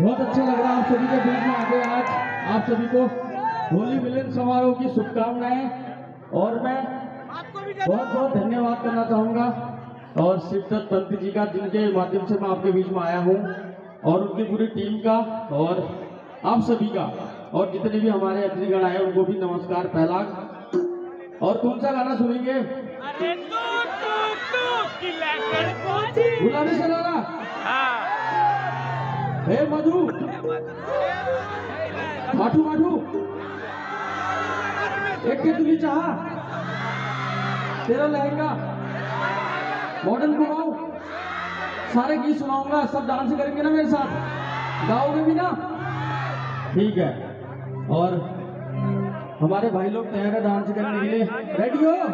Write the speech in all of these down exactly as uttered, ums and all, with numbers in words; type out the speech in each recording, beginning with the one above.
बहुत अच्छा लग रहा है आप सभी के बीच में आके आज आप सभी को होली मिलन समारोह की शुभकामनाएं। और मैं बहुत बहुत धन्यवाद करना चाहूँगा और शिवदत्त पंत जी का, जिनके माध्यम से मैं आपके बीच में आया हूँ, और उनकी पूरी टीम का और आप सभी का, और जितने भी हमारे अतिथिगण आए उनको भी नमस्कार पहला। और कौन सा गाना सुनेंगे? अरे तू तू तू की लकड़ पहुंची गुलाबी सरारा। हाँ हे मधु माठू माठू एक के तुली चाह, तेरा लहंगा, मॉडर्न घुमाओ, सारे गीत सुनाऊंगा, सब डांस करेंगे ना मेरे साथ, गाओगे भी ना? ठीक है। और हमारे भाई लोग तैयार है डांस करने के लिए, रेडी हो?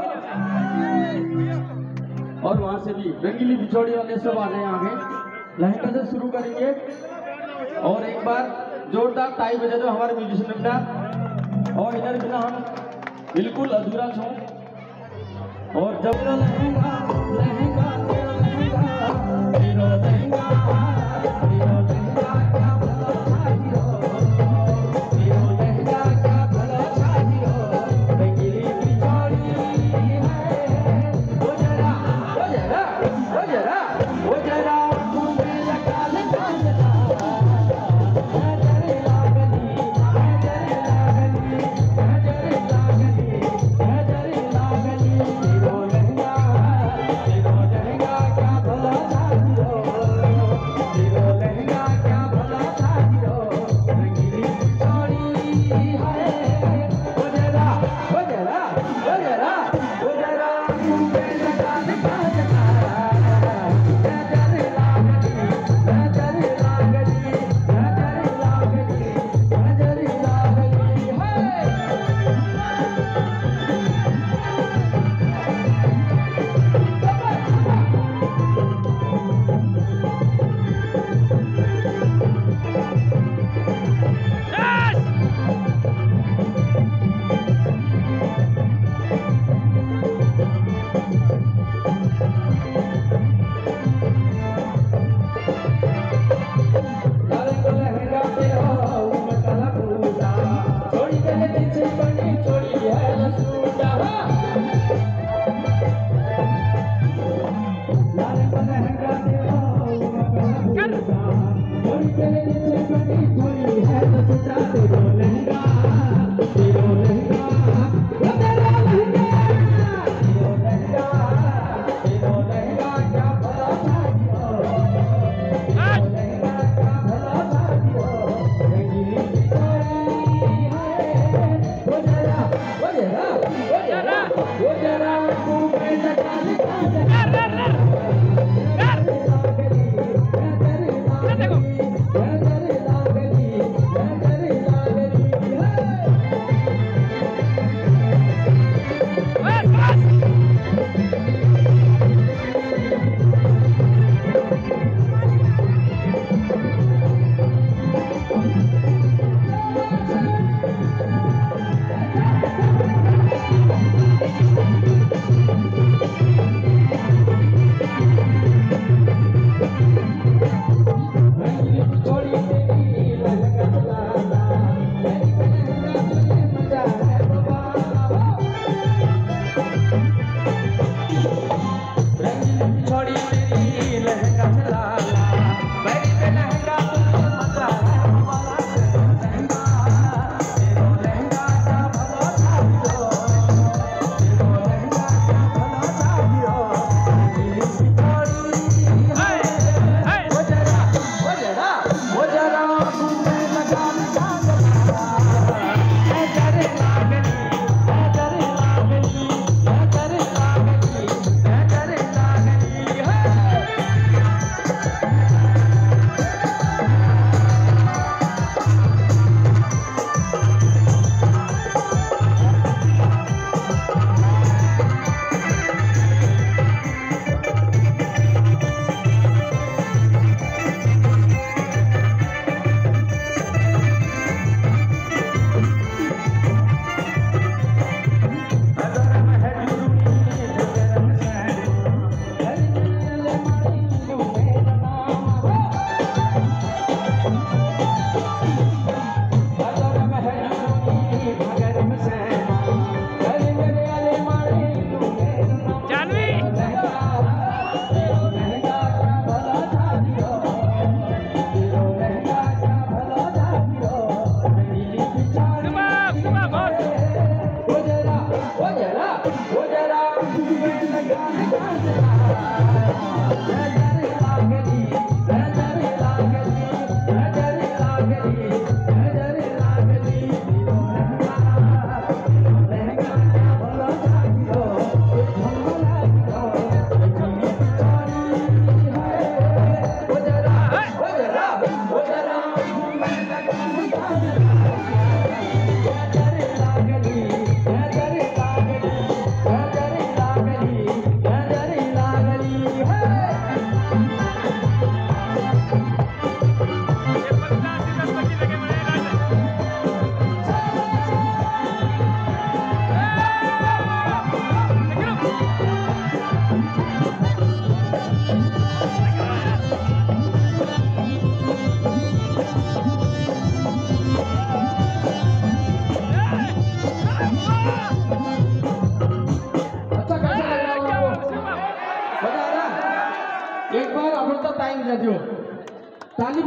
और वहां से भी रंगीली बिछोड़ी वाले सब आ जाए आगे। लहंगा से शुरू करेंगे और एक बार जोरदार ताली बजा दो हमारे म्यूजिशियन का। और इधर बिना हम बिल्कुल अधूरा छो। और जब लहंगा लहंगा तेरा लहंगा तेरा लहंगा तेरा लहंगा क्या भला चाहिए तेरा लहंगा क्या भला चाहिए रंगीली बिछोड़ी है वो जरा वो जरा वो जरा वो जरा मुझे लगा लगा Thank you.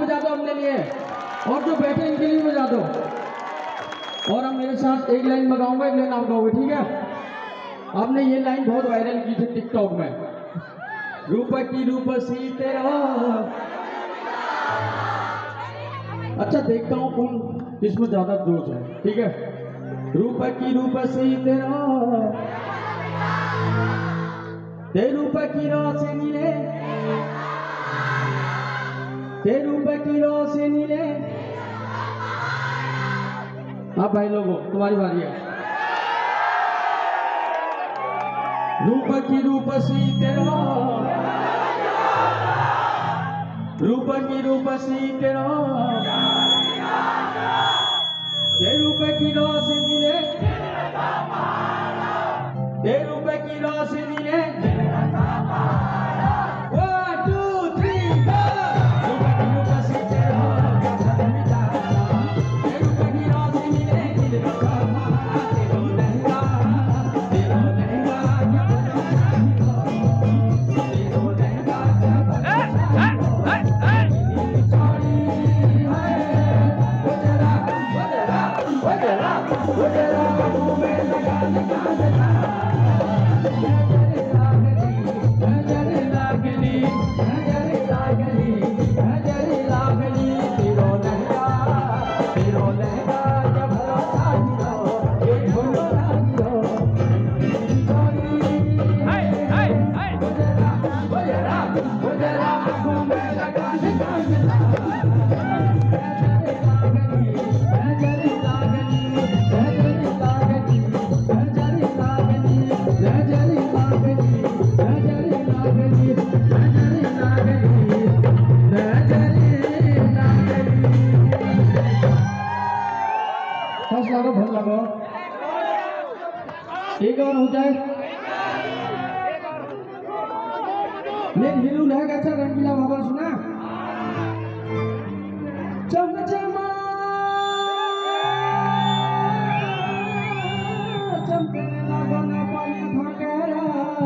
बजा दो अपने लिए, और जो बैठे इनके लिए बजा दो। और अब मेरे साथ एक लाइन बगाऊंगा, एक लाइन आप गाओगे, ठीक है? आपने ये लाइन बहुत वायरल की थी टिकटॉक में, रूप की रूपसी तेरा। अच्छा देखता हूँ कौन इसमें ज्यादा जोश है, ठीक है? रूप की रूपसी तेरा, ते रूप की रोशनी रे, ते रूप की रोशनी रे। अब भाई लोगों तुम्हारी बारी है। रूप की रूपसी तेरा, रूप की रूपसी तेरा, ते रूप की रोशनी रे, ते रूप की रोशनी रे। One two three four. रूप की रूपसी तेरा, ते रूप की रोशनी रे, दिल का मारा तेरो लहंगा, तेरो लहंगा एक और हो जाए। मेरे हीरो लहगा अच्छा रंगीला बाबा सुना। चमचमा चमकने लगा ना पानी भागेरा,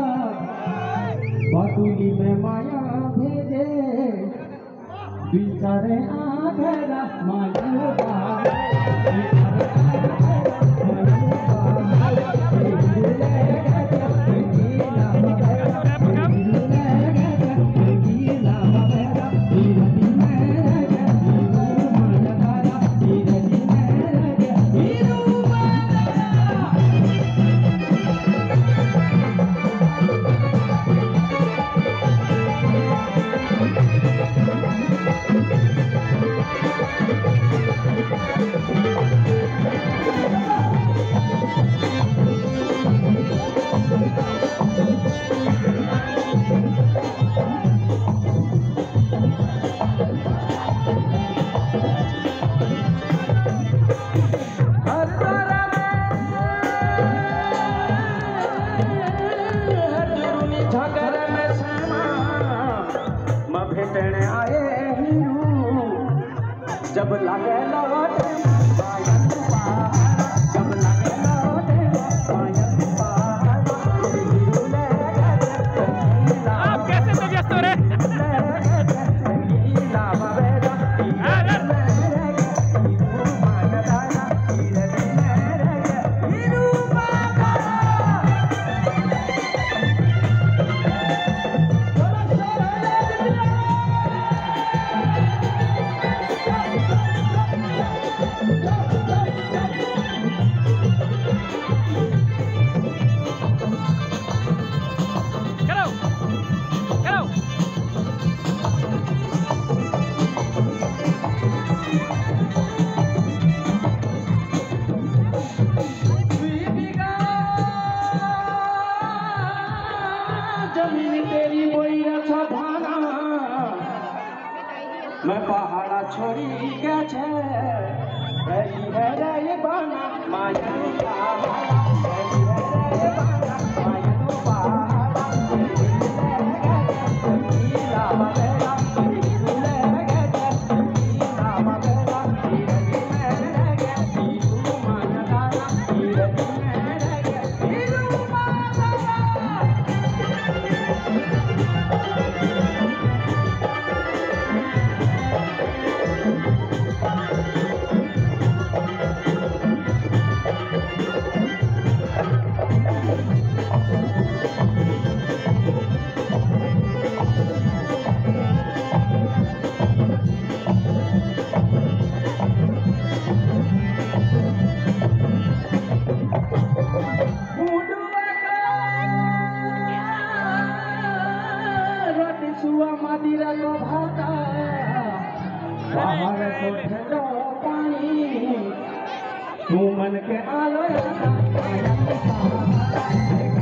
बाटुली में माया भेजे, बिचारे आधेरा माया जब लगे लौट पायल पहाड़, जब लगे लौट पायल पहाड़। आप कैसे तो व्यस्त हो रहे? मैं पहाड़ा छोड़ी के छे रही है रे बाना माया पहाड़ा, रही है रे बाना माया पहाड़ा। नीला बलेरा नीले गए, नीला बलेरा नीले गए, नीलू माया दाना नीले गए, नीलू माया दाना। बाहर तो ठंडो पानी तू मन के आलो